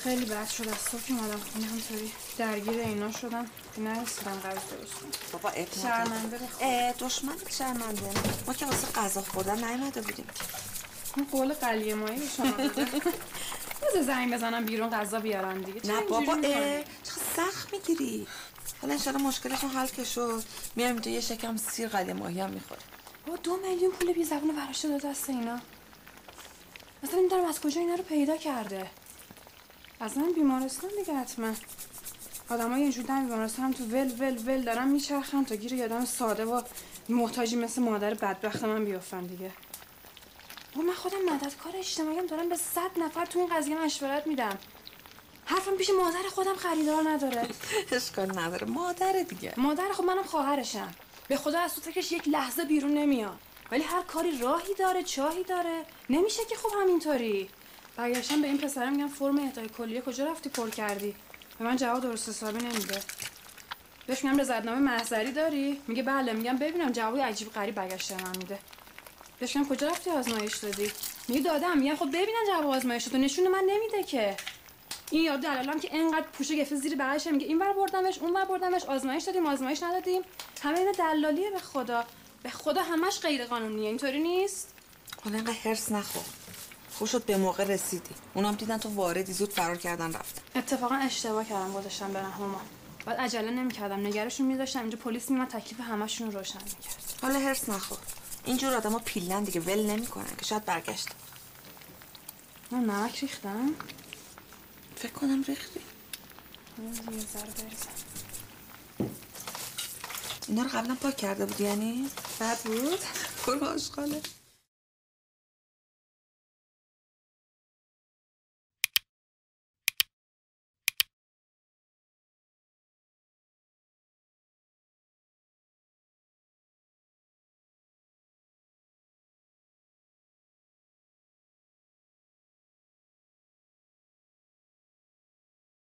خیلی بد شد از صبح که اومدم خونه همطوری درگیر اینا شدم که نرسیدم غذا درست کنم. بابا اب شرمنده دشمنت شرمنده. ما که واسه غذا خوردن نیومده بودیم که. اون قول قلیه مایی به شما بده. بذار زنگ بزنم بیرون غذا بیارن دیگه. نه بابا چقدر سخت میگیری. حالا انشالله مشکلشون حل که شد میایم تو یه شکم سیر قلیه ماهی هم میخوره. بابا 2 میلیون پول بی زبون ورشته داده دست اینا. اصلا نمیدونم از کجا اینا رو پیدا کرده. اصلا بیمارستان دیگه حتما. آدمای اینجوری در بیمارستان هم تو ول دارن میچرخن تا گیر یادم ساده و محتاجی مثل مادر بدبخت من بیافتن دیگه. و من خودم مددکار اجتماعیم دارم به 100 نفر تو این قضیه مشورت میدم. حرفم پیش مادر خودم خریدار نداره. اشکال نداره مادر دیگه. مادر خب منم خواهرشم. به خدا از تو فکرش یک لحظه بیرون نمیاد. ولی هر کاری راهی داره چاهی داره. نمیشه که خب همینطوری. برگشتم به این پسرم میگم فرم اهدای کلیه کجا رفتی پر کردی؟ به من جواب درست حسابی نمیده. بهش میگم رضایتنامه محضری داری؟ میگه بله. میگم ببینم جواب عجیب غریب برگشته من میده. بهش میگم کجا رفتی آزمایش دادی؟ میگه دادم. میگم خب ببینم جواب آزمایشتو نشون من نمیده که. این یاد دلالم که انقدر پوشه گفته زیر بغلش میگه اینور بردمش اونور بردمش آزمایش دادیم آزمایش ندادیم. همه اینا دلالیه به خدا همش غیر قانونیه. اینطوری نیست؟ حالا انقدر هرس نخور. خوب شد به موقع رسیدی. اونام دیدن تو واردی زود فرار کردن رفتن. اتفاقا اشتباه کردم گذاشتم برم مامان. بعد عجله نمی‌کردم نگرشون می‌ذاشتم اینجا پلیس میومد تکلیف همشون رو روشن می‌کرد. حالا هرس نخور. اینجور آدما پیلن دیگه ول نمی‌کنن که شاید برگشت. من نمک ریختم. فکر کنم ریختی. یه ذره بریزم. اینا رو قبلا پاک کرده بودی یعنی؟ بد بود. برو آشغاله.